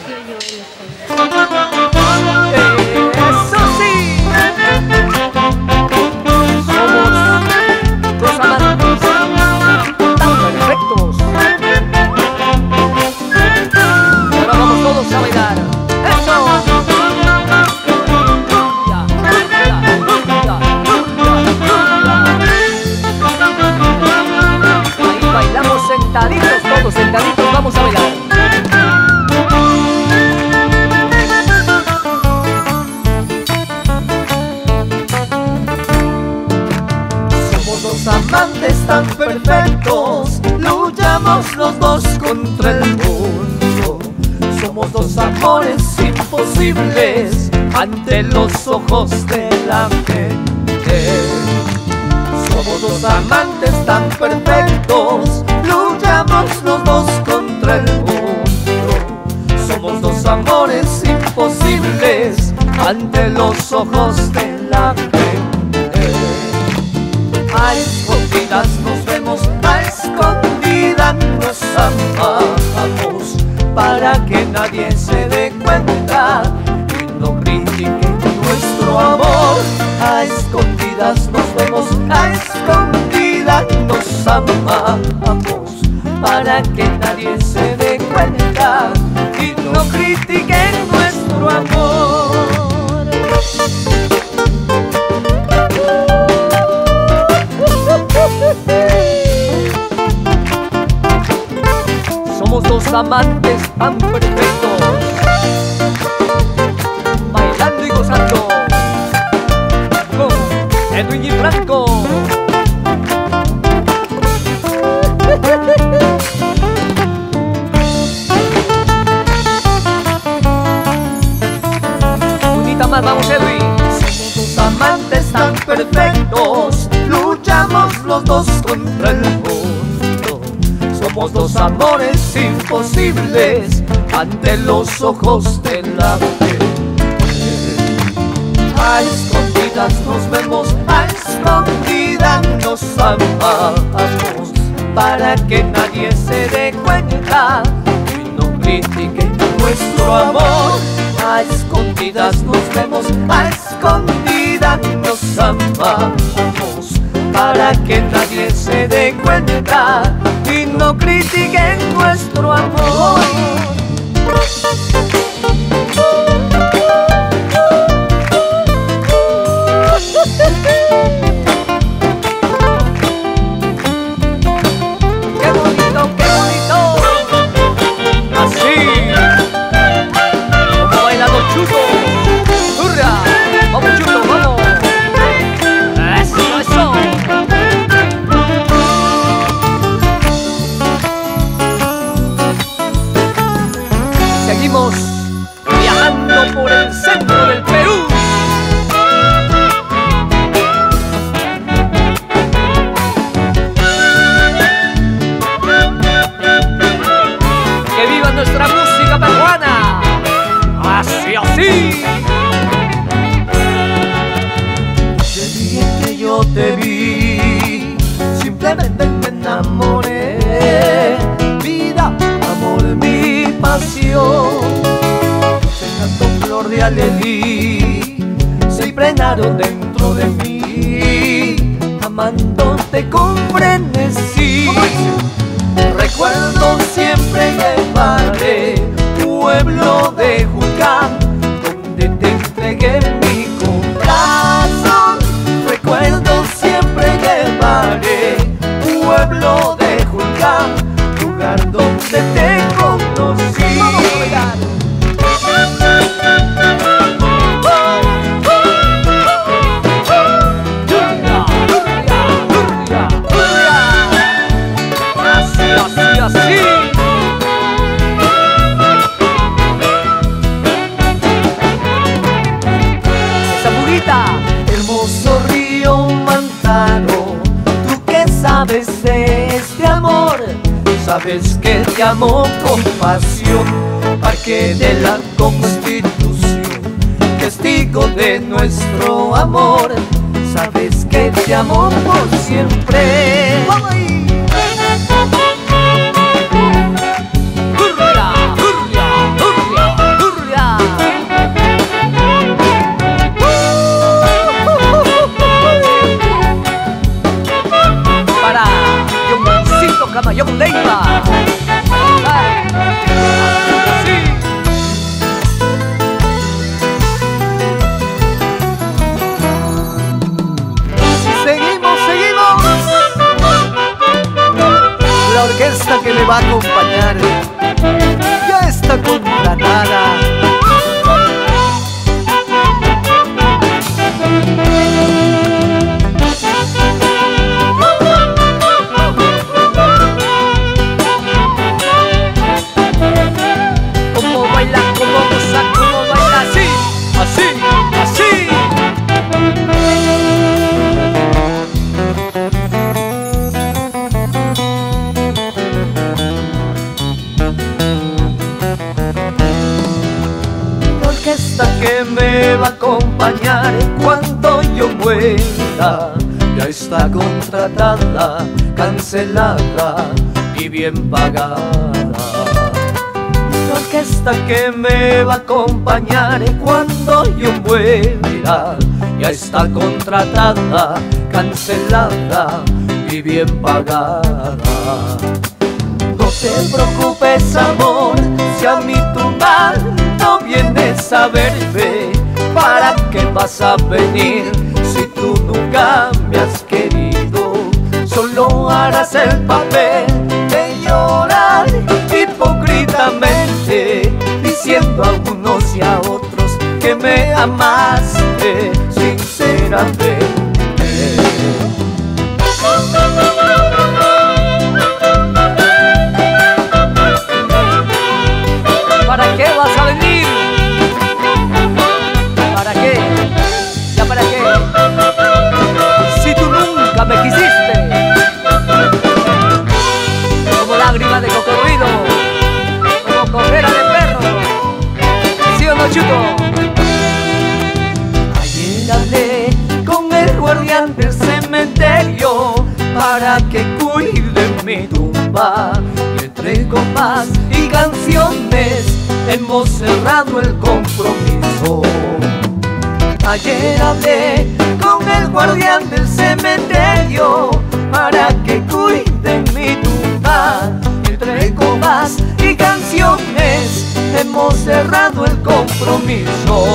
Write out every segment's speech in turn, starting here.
¡Eso sí! Somos dos amantes tan perfectos. Ahora vamos todos a bailar. ¡Eso! Ahí bailamos sentaditos, todos sentaditos, vamos a bailar. Amantes tan perfectos, luchamos los dos contra el mundo. Somos dos amores imposibles ante los ojos de la gente. Somos dos amantes tan perfectos, luchamos los dos contra el mundo. Somos dos amores imposibles ante los ojos de la gente. A escondidas nos vemos, a escondidas nos amamos, para que nadie se dé cuenta y no critique nuestro amor. A escondidas nos vemos, a escondidas nos amamos, para que nadie se dé cuenta y no critique nuestro amor. Somos dos amantes tan perfectos, bailando y gozando con Edwin y Franco. Unita más, vamos Edwin. Somos dos amantes tan perfectos, luchamos los dos contra el mundo. Somos dos amores imposibles ante los ojos de la gente. A escondidas nos vemos, a escondidas nos amamos, para que nadie se dé cuenta y no critique nuestro amor. A escondidas nos vemos, a escondidas nos amamos, para que nadie se dé cuenta y no critiquen nuestro amor. ¡Qué bonito, qué bonito! Así, como baila los chutos. ¡Hurra! ¡Vamos chutos, vamos! ¡Eso, eso! Seguimos viajando por el centro del Perú. ¡Que viva nuestra música peruana! ¡Así, así! Desde el día que yo te vi, simplemente me enamoré. Vida, amor, mi pasión, secando flor de alelí, se impregnaron dentro de mí, amándote con frenesí. Recuerdo siempre llevaré, pueblo de Julcán, donde te entregué mi corazón. Recuerdo siempre llevaré, pueblo de Julcán, lugar donde te conocí. Vamos a bailar. Así, así, así. Esa buguita. Hermoso río Mantaro, tú que sabes de este amor, sabes que te amo con pasión. Parque de la Constitución, testigo de nuestro amor, sabes que te amo por siempre. ¡Vamos ahí! ¡Hurra, hurra, hurra! orquesta que me va a acompañar ya está contratada. ¿Cómo baila? ¿Cómo goza? ¿Cómo baila? Así, así, así. Orquesta que me va a acompañar cuando yo muera ya está contratada, cancelada y bien pagada. La orquesta que me va a acompañar cuando yo muera ya está contratada, cancelada y bien pagada. No te preocupes, amor, si a mi tumba no vienes a verme, ¿para qué vas a venir si tú nunca me has querido? Solo harás el papel de llorar hipócritamente, diciendo a unos y a otros que me amaste sinceramente. ¿Para qué vas a venir? ¿Para qué? ¿Ya para qué? Si tú nunca me quisiste. Como lágrima de cocodrilo, como cojera de perro. ¿Sí o no, Chuto? Ayer hablé con el guardián del cementerio para que cuide mi tumba, y entre copas y canciones hemos cerrado el compromiso. Ayer hablé con el guardián del cementerio para que cuide mi tumba, y entre copas y canciones hemos cerrado el compromiso.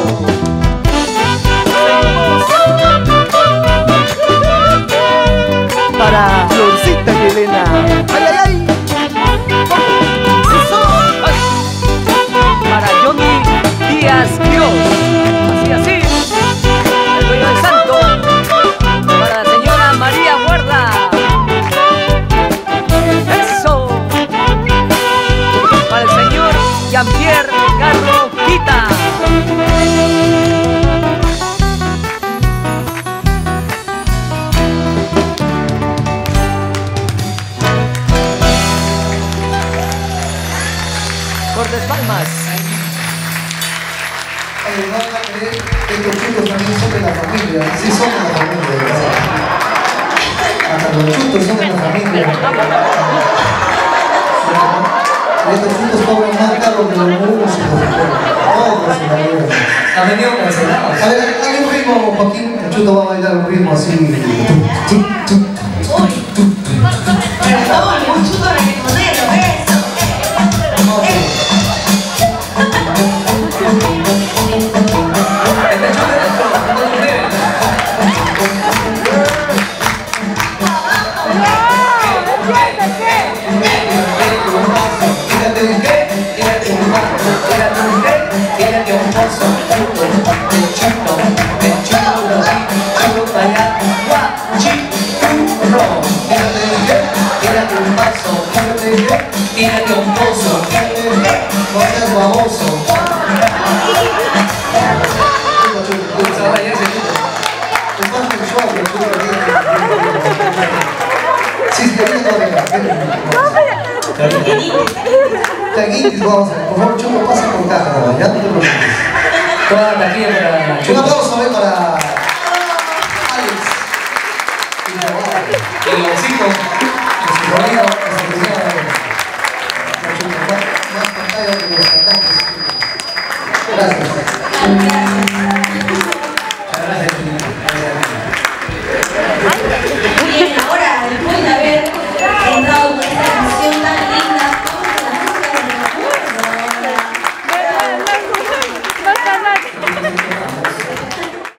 Para Florcita y Elena. ¡Ay, ay, ay! ¡Eso! ¡Ay! Para Johnny Díaz Dios. Así, así. El dueño del santo. Para la señora María Guarda. ¡Eso! Para el señor Jean-Pierre Garro Quita. Cortes palmas. Oye, van a creer que estos chutos también son de la familia. Sí, son de la familia, ¿verdad? Hasta los chutos son de la familia. Estos chutos cobran más caro que los muros y los recuerdos. Todos en la vida. Ha venido cancelado. A ver, dale un ritmo, Joaquín. El chuto va a bailar un ritmo así. Pero estamos en un chuto reggaetonero, eso. Tírate un pozo, No seas baboso. Taguitis, vamos a ver, por favor, Chulo, pasa por caja, ya no te preocupes. toda la taquilla para... Un aplauso para